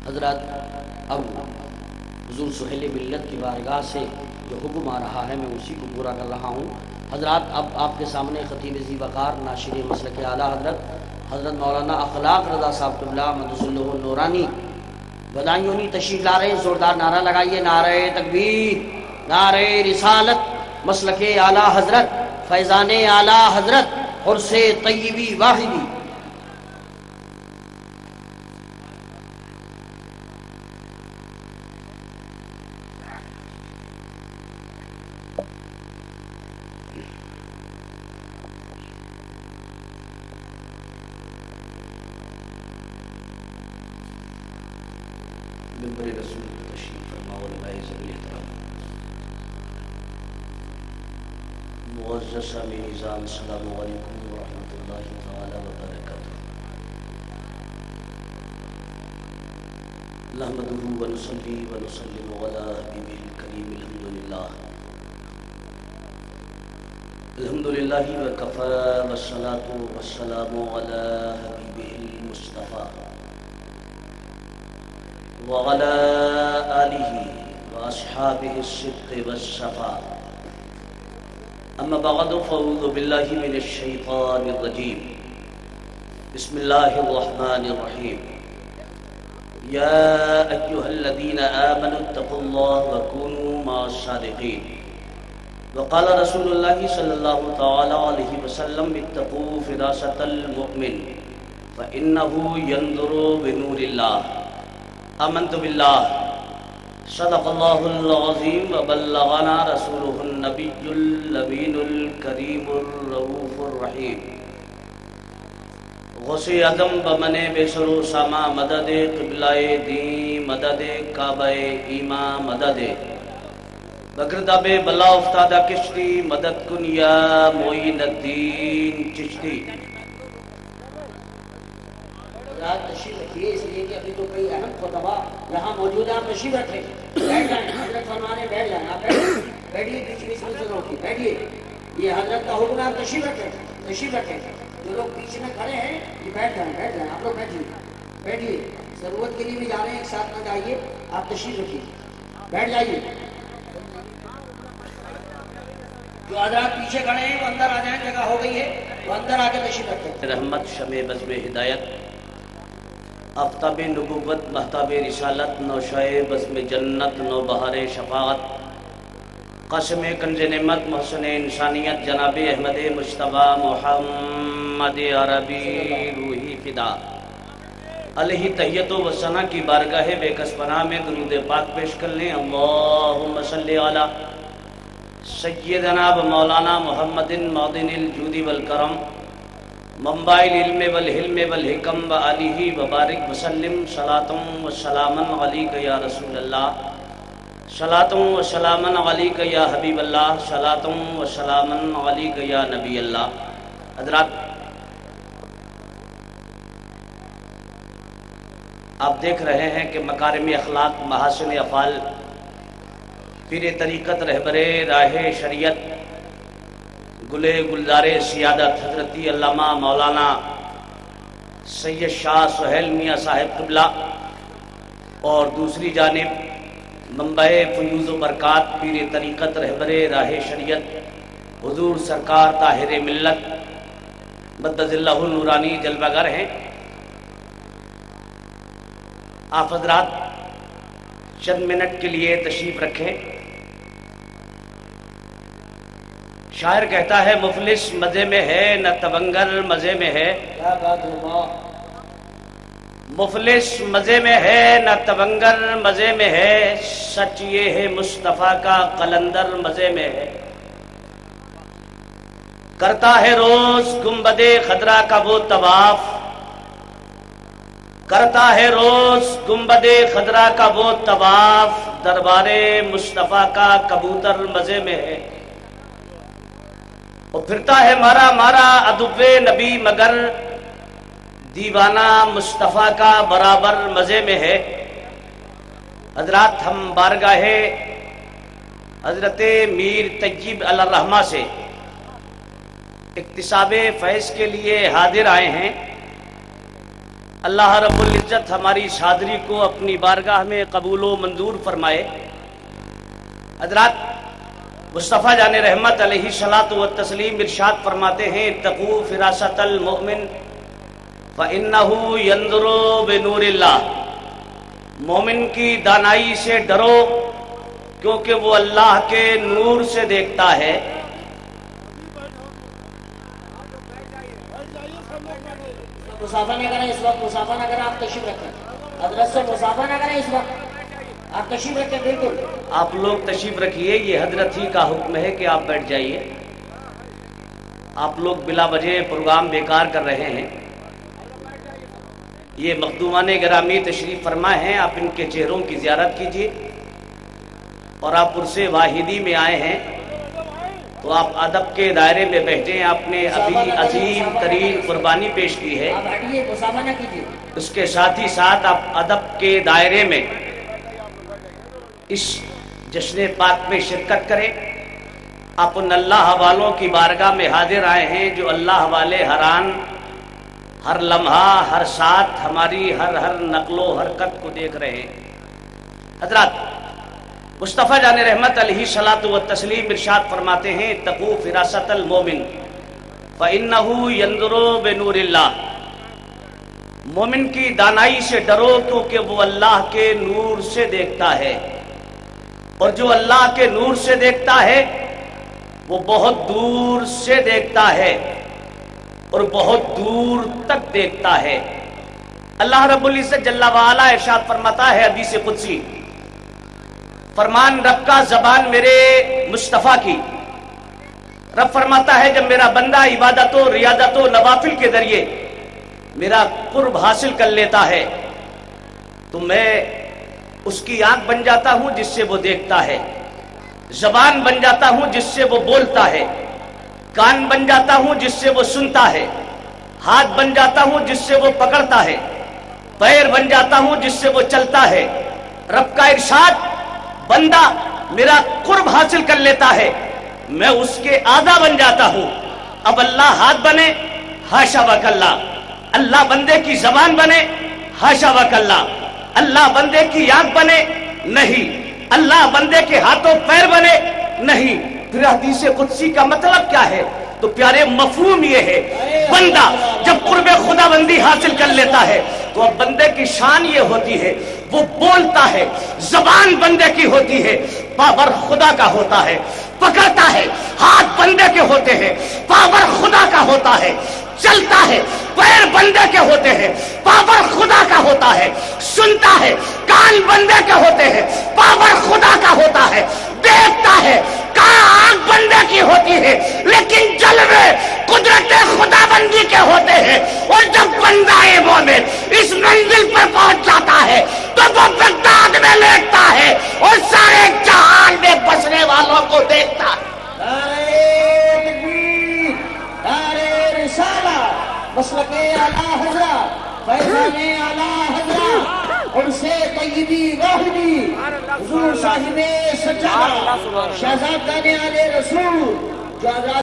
حضرات، اب حضور سہیل ملت کی بارگاہ سے جو حکم آ رہا ہے میں اسی کو پورا کر رہا ہوں۔ حضرات، اب آپ کے سامنے خطیب ذی وقار ناشر مسلک اعلیٰ حضرت مولانا اخلاق رضا صاحب قبلہ مقدس اللہ النورانی بدایوں تشریف لا رہے ہیں۔ زوردار نعرہ لگائیے، نعرہ تکبیر، نعرہ رسالت، مسلک اعلیٰ حضرت، فیضان اعلیٰ حضرت، عرس طیبی واحدی۔ منبر رسول تشریف فرما علماء ذوی احترام، معزز سامعین نظام، السلام علیکم ورحمۃ اللہ تعالی وبرکاتہ۔ نحمدہ ونصلی ونسلم علی حبیبہ الکریم، الحمدللہ وکفی والصلاۃ والسلام علی حبیبہ المصطفیٰ وعلى آلہ واصحابہ الصدق والصفاء، اما بعد فاعوذ باللہ من الشیطان الرجیم، بسم اللہ الرحمن الرحیم۔ یا ایہا الذین آمنوا اتقوا اللہ وکونوا مع الصادقین، وقال رسول اللہ صلی اللہ تعالی علیہ وسلم اتقوا فراست المؤمن فإنہ ینظر بنور اللہ۔ آمنت باللہ، صدق اللہ العظیم، وبلغنا رسولہ النبی الامین الکریم الرؤوف الرحیم۔ غوث اعظم بمن بسر و سما مدد قبلہ دین، مدد کعبہ ایمان، مدد بگردہ بے بلا افتادہ کشتی، مدد کن یا معین الدین چشتی۔ تشریف رکھیے، اس لیے کہ ابھی تو کئی اہم خطبہ یہاں موجود ہیں، آپ تشریف رکھیں، بیٹھ جائیں، حضرت فرمانے بیٹھ جائیں، آپ بیٹھیے، بیچ بیچ میں سے روکیے، بیٹھیے، یہ حضرت کا حکم ہے، آپ تشریف رکھیں، تشریف رکھیں۔ جو لوگ پیچھے میں کھڑے ہیں یہ بیٹھ جائیں، بیٹھ جائیں، آپ لوگ بیٹھیے، بیٹھیے، ضرورت کے لیے بھی جا رہے ہیں، ایک ساتھ نہ جائیے، آپ تشریف رکھیے، بیٹھ جائیے۔ جو حضرات پیچھے کھڑے ہیں وہ اندر آ جائیں، جگہ ہو گئی ہے، وہ اندر آ کے تشریف رکھیں۔ رحمت، شمع بزم ہدایت، آفتاب نبوت، مہتاب رسالت، نوشائے بزم جنت، نو بہار شفاعت، قاسم کنز نعمت، محسن انسانیت، جناب احمد مجتبیٰ محمد عربی روحی فدا علیہ تحیت و ثنا کی بارگاہ بے کس پناہ میں درود پاک پیش کر لیں۔ اللہم صلی علی سیدنا و مولانا محمد معدن الجود والکرم، منبع العلم والحلم والحکم، وآلہ وبارک وسلم، صلاۃ و سلاما علیک یا رسول اللہ، صلاۃ و سلاما علیک یا حبیب اللہ، صلاۃ و سلاما علیک یا نبی اللہ۔ حضرات، آپ دیکھ رہے ہیں کہ مکارم اخلاق، محاسن افعال، پیر طریقت، رہبر راہ شریعت، گلے گلزار سیادت حضرتی علامہ مولانا سید شاہ سہیل میاں صاحب قبلہ، اور دوسری جانب منبع فیوز و برکات، پیر طریقت، رہبر راہ شریعت، حضور سرکار طاہر ملت مقدس اللہ النورانی جلوہ گر ہیں۔ آپ حضرات چند منٹ کے لیے تشریف رکھیں۔ شاعر کہتا ہے مفلس مزے میں ہے نہ تبنگر مزے میں ہے، مفلس مزے میں ہے نہ تبنگر مزے میں ہے، سچ یہ ہے مصطفیٰ کا قلندر مزے میں ہے۔ کرتا ہے روز گنبد خضرا کا وہ طواف، کرتا ہے روز گنبد خضرا کا وہ طواف، دربار مصطفیٰ کا کبوتر مزے میں ہے۔ وہ پھرتا ہے مارا مارا ادب نبی مگر دیوانہ مصطفیٰ کا برابر مزے میں ہے۔ حضرات، ہم بارگاہ حضرت میر طیب علی الرحمہ سے اکتساب فیض کے لیے حاضر آئے ہیں۔ اللہ رب العزت ہماری اس حاضری کو اپنی بارگاہ میں قبول و منظور فرمائے۔ حضرات، مصطفیٰ جان رحمت علیہ الصلاۃ والتسلیم ارشاد فرماتے ہیں اتقوا فراست المؤمن فإنہ ینظر بنور اللہ، مومن کی دانائی سے ڈرو کیونکہ وہ اللہ کے نور سے دیکھتا ہے۔ مسافہ نہ کریں اس وقت، مسافہ نہ کریں، آپ تشریف رکھیں، حضرت سے مسافہ نہ کریں اس وقت، آپ تشریف رکھیں۔ بالکل آپ لوگ تشریف رکھیے، یہ حضرت ہی کا حکم ہے کہ آپ بیٹھ جائیے۔ آپ لوگ بلا وجہ پروگرام بیکار کر رہے ہیں۔ یہ مخدومان گرامی تشریف فرما ہیں، آپ ان کے چہروں کی زیارت کیجیے، اور آپ عرص واحدی میں آئے ہیں تو آپ ادب کے دائرے میں بیٹھے ہیں۔ آپ نے ابھی عظیم ترین قربانی پیش کی ہے، آپ ہٹیے، مسافہ نہ کیجیے۔ اس کے ساتھ ہی ساتھ آپ ادب کے دائرے میں اس جشن پاک میں شرکت کریں۔ آپ ان اللہ والوں کی بارگاہ میں حاضر آئے ہیں جو اللہ والے ہر آن، ہر لمحہ، ہر ساتھ ہماری ہر نقل و حرکت کو دیکھ رہے ہیں۔ حضرات، مصطفیٰ جان رحمت علیہ الصلاۃ والتسلیم ارشاد فرماتے ہیں اتقوا فراست المومن فإنہ ینظر بنور اللہ، مومن کی دانائی سے ڈرو کیونکہ وہ اللہ کے نور سے دیکھتا ہے، اور جو اللہ کے نور سے دیکھتا ہے وہ بہت دور سے دیکھتا ہے اور بہت دور تک دیکھتا ہے۔ اللہ رب العزت جل وعلا ارشاد فرماتا ہے حدیث قدسی، فرمان رب کا زبان میرے مصطفیٰ کی، رب فرماتا ہے جب میرا بندہ عبادت و ریاضت و نوافل کے ذریعے میرا قرب حاصل کر لیتا ہے تو میں اس کی آنکھ بن جاتا ہوں جس سے وہ دیکھتا ہے، زبان بن جاتا ہوں جس سے وہ بولتا ہے، کان بن جاتا ہوں جس سے وہ سنتا ہے، ہاتھ بن جاتا ہوں جس سے وہ پکڑتا ہے، پیر بن جاتا ہوں جس سے وہ چلتا ہے۔ رب کا ارشاد، بندہ میرا قرب حاصل کر لیتا ہے، میں اس کے اعضا بن جاتا ہوں۔ اب اللہ ہاتھ بنے، حاشا وکلا، اللہ بندے کی زبان بنے، حاشا وکلا، اللہ بندے کی آنکھ بنے، نہیں، اللہ بندے کے ہاتھوں پیر بنے، نہیں۔ پھر حدیث قدسی کا مطلب کیا ہے؟ تو پیارے مفہوم یہ ہے، بندہ جب قرب خدا بندی حاصل کر لیتا ہے تو اب بندے کی شان یہ ہوتی ہے وہ بولتا ہے، زبان بندے کی ہوتی ہے، پاور خدا کا ہوتا ہے، پکڑتا ہے، ہاتھ بندے کے ہوتے ہیں، پاور خدا کا ہوتا ہے، چلتا ہے، پیر بندے کے ہوتے ہیں، پاور خدا کا ہوتا ہے، سنتا ہے، کان بندے کے ہوتے ہیں، پاور خدا کا ہوتا ہے، دیکھتا ہے، آنکھ بندے کی ہوتی ہے، لیکن جلوے قدرت خدا بندی کے ہوتے ہیں۔ اور جب بندہ مومن اس منزل پر پہنچ جاتا ہے تو وہ بغداد میں لیٹتا ہے اور سارے جہان میں بسنے والوں کو دیکھتا ہے۔ نعرہ تکبیر، نعرہ رسالہ، مسلک اعلیٰ حضرت، فیضان اعلیٰ حضرت، اور سے طیبی راہبی حضور صاحب سجادہ شہزاد آل رسول جو